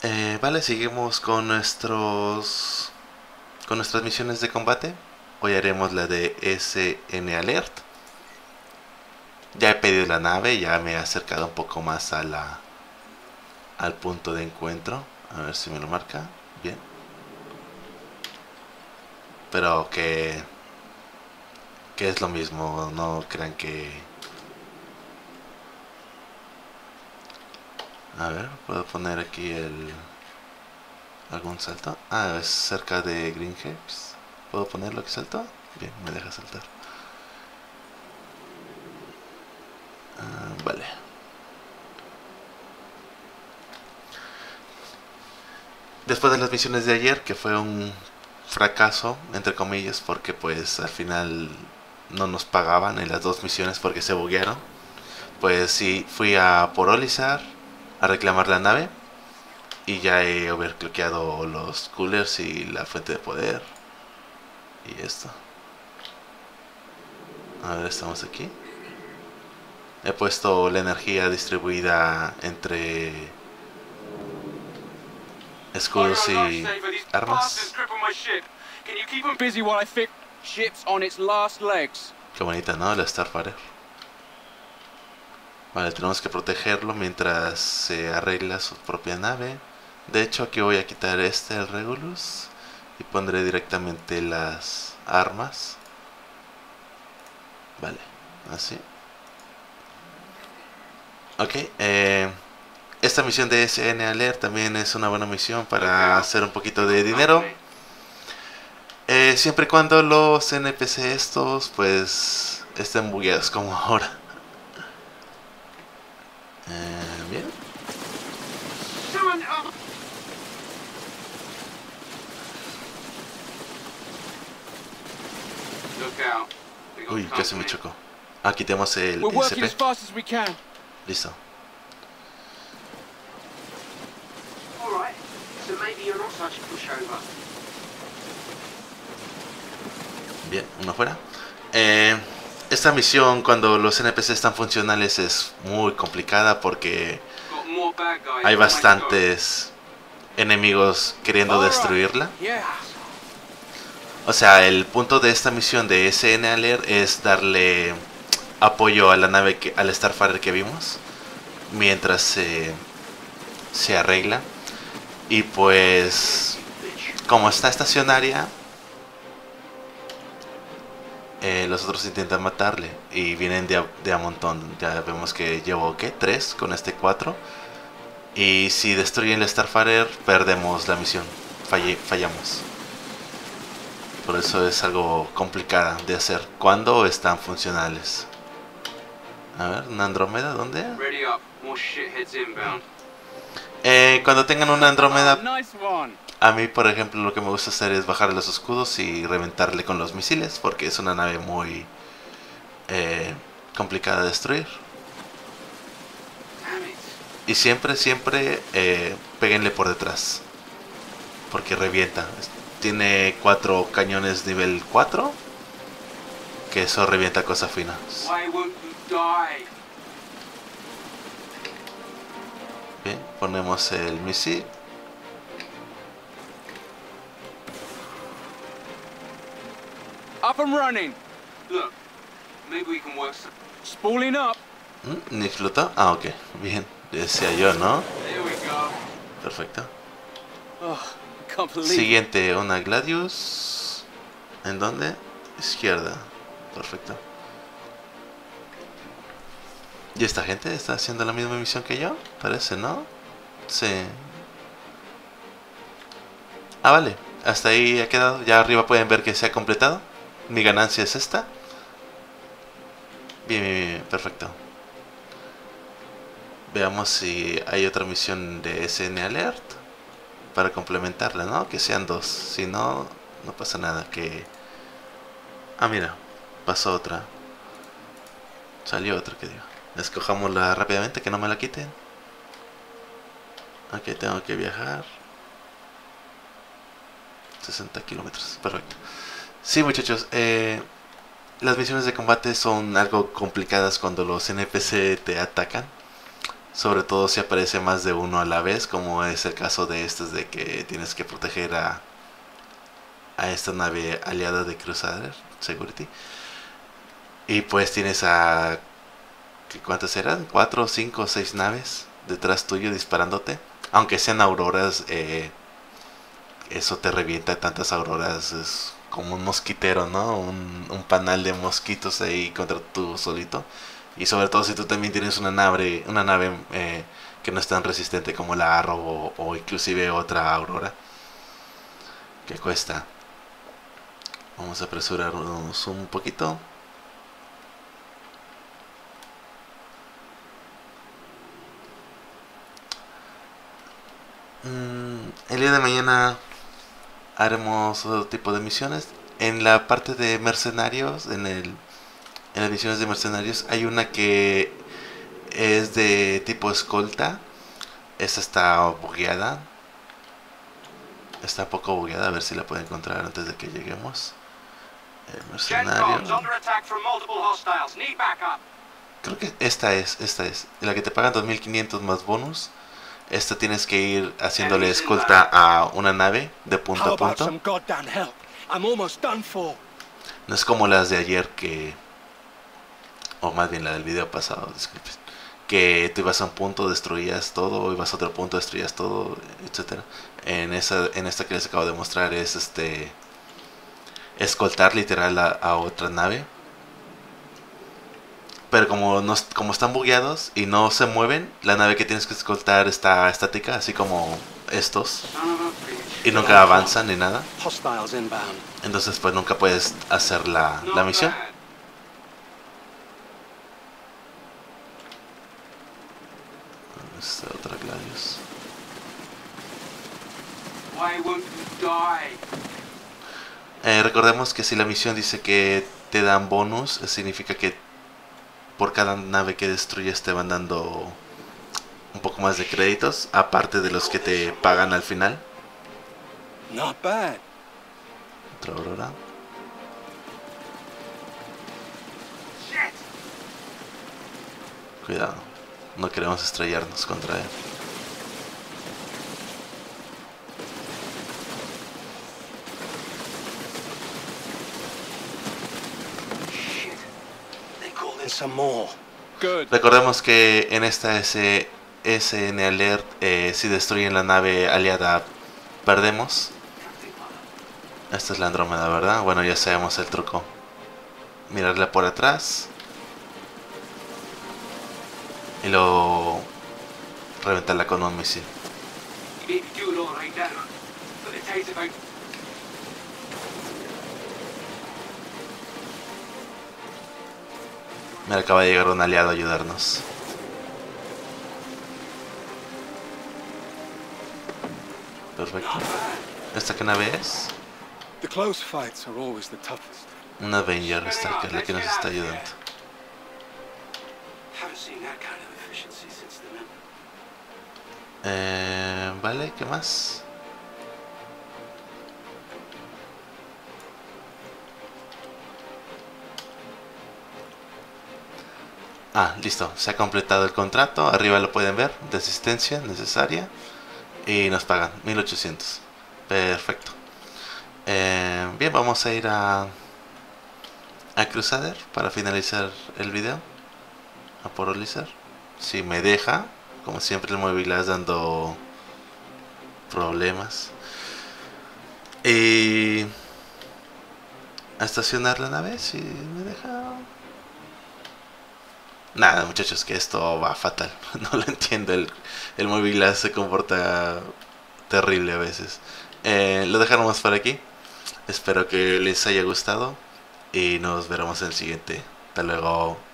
Vale, seguimos con con nuestras misiones de combate. Hoy haremos la de SN Alert. Ya he pedido la nave, ya me he acercado un poco más a al punto de encuentro. A ver si me lo marca. Bien. Pero que es lo mismo, no crean que... A ver, puedo poner aquí algún salto. Ah, es cerca de Green Hills. ¿Puedo ponerlo aquí salto? Bien, me deja saltar. Vale. Después de las misiones de ayer, que fue un fracaso, entre comillas, porque pues al final no nos pagaban en las dos misiones porque se buguearon, pues sí, fui a por Olizar a reclamar la nave y ya he overclockeado los coolers y la fuente de poder y esto. A ver, estamos aquí. He puesto la energía distribuida entre escudos y armas. Qué bonita, ¿no? La Starfighter. Vale, tenemos que protegerlo mientras se arregla su propia nave. De hecho, aquí voy a quitar el Regulus y pondré directamente las armas. Vale, así. Ok, esta misión de SN Alert también es una buena misión para hacer un poquito de dinero. Siempre y cuando los NPC estos pues estén bugueados como ahora. Bien. Uy, casi me chocó. Aquí tenemos el ICP. Listo. Bien, uno fuera. Esta misión cuando los NPC están funcionales es muy complicada porque hay bastantes enemigos queriendo destruirla. O sea, el punto de esta misión de SN Alert es darle apoyo a la nave, al Starfighter que vimos, mientras se arregla. Y pues, como está estacionaria, los otros intentan matarle y vienen de a montón. Ya vemos que llevo, ¿qué? 3 con este 4. Y si destruyen el Starfighter, perdemos la misión. Fallamos. Por eso es algo complicada de hacer cuando están funcionales. A ver, una Andrómeda, ¿dónde? Cuando tengan una Andrómeda, a mí por ejemplo lo que me gusta hacer es bajarle los escudos y reventarle con los misiles, porque es una nave muy complicada de destruir. Y siempre péguenle por detrás, porque revienta. Tiene 4 cañones nivel 4, que eso revienta cosas finas. Bien, ponemos el misil. Up and running. Look, maybe we can work. Spooling up. Ni flotó. Ah, ok. Bien. Decía yo, ¿no? There we go. Perfecto. Oh, can't believe Siguiente, una Gladius. ¿En dónde? Izquierda. Perfecto. ¿Y esta gente está haciendo la misma misión que yo? Parece, ¿no? Sí. Ah, vale. Hasta ahí ha quedado. Ya arriba pueden ver que se ha completado. Mi ganancia es esta. Bien, bien, bien. Perfecto. Veamos si hay otra misión de SN Alert para complementarla, ¿no? Que sean 2. Si no, no pasa nada. Ah, mira. Pasó otra. Salió otra, que digo. Escojámosla rápidamente, que no me la quiten. Ok, tengo que viajar 60 kilómetros. Perfecto. Sí, muchachos. Las misiones de combate son algo complicadas cuando los NPC te atacan. Sobre todo si aparece más de uno a la vez, como es el caso de estos de que tienes que proteger a esta nave aliada de Crusader Security. Y pues tienes a... ¿Cuántas eran? ¿4, 5, 6 naves detrás tuyo disparándote? Aunque sean auroras, eso te revienta tantas auroras. Es como un mosquitero, ¿no? Un panal de mosquitos ahí contra tú solito. Y sobre todo si tú también tienes una nave que no es tan resistente como la Arrow o inclusive otra Aurora. Que cuesta. Vamos a apresurarnos un poquito. El día de mañana haremos otro tipo de misiones. En la parte de mercenarios, en las misiones de mercenarios, hay una que es de tipo escolta. Esta está bugueada. Está un poco bugueada, a ver si la puedo encontrar antes de que lleguemos. El mercenario. Creo que esta es. La que te pagan 2500 más bonus. Esta tienes que ir haciéndole escolta a una nave de punto a punto. No es como las de ayer que... O más bien la del video pasado, disculpen. Que tú ibas a un punto, destruías todo, ibas a otro punto, destruías todo, etcétera. En esta que les acabo de mostrar es escoltar literal a otra nave. Pero como están bugueados y no se mueven, la nave que tienes que escoltar está estática, así como estos. Y nunca avanzan ni nada. Entonces pues nunca puedes hacer la misión. Esta otra Gladius. Recordemos que si la misión dice que te dan bonus, significa que por cada nave que destruyes te van dando un poco más de créditos, aparte de los que te pagan al final. Not bad. Otra Aurora. Cuidado, no queremos estrellarnos contra él. Recordemos que en esta SN Alert, si destruyen la nave aliada, perdemos. Esta es la Andrómeda, ¿verdad? Bueno, ya sabemos el truco. Mirarla por atrás. Y luego reventarla con un misil. Me acaba de llegar un aliado a ayudarnos. Perfecto. ¿Esta qué nave es? Una Avenger, esta que es la que nos está ayudando. Vale, ¿qué más? Ah, listo, se ha completado el contrato. Arriba lo pueden ver, de asistencia necesaria. Y nos pagan 1800. Perfecto. Bien, vamos a ir a Crusader para finalizar el video. A por Olizar. Si me deja, como siempre el móvil es dando problemas. Y a estacionar la nave, si me deja. Nada, muchachos, que esto va fatal. No lo entiendo. El móvil se comporta terrible a veces. Lo dejaremos por aquí. Espero que les haya gustado. Y nos veremos en el siguiente. Hasta luego.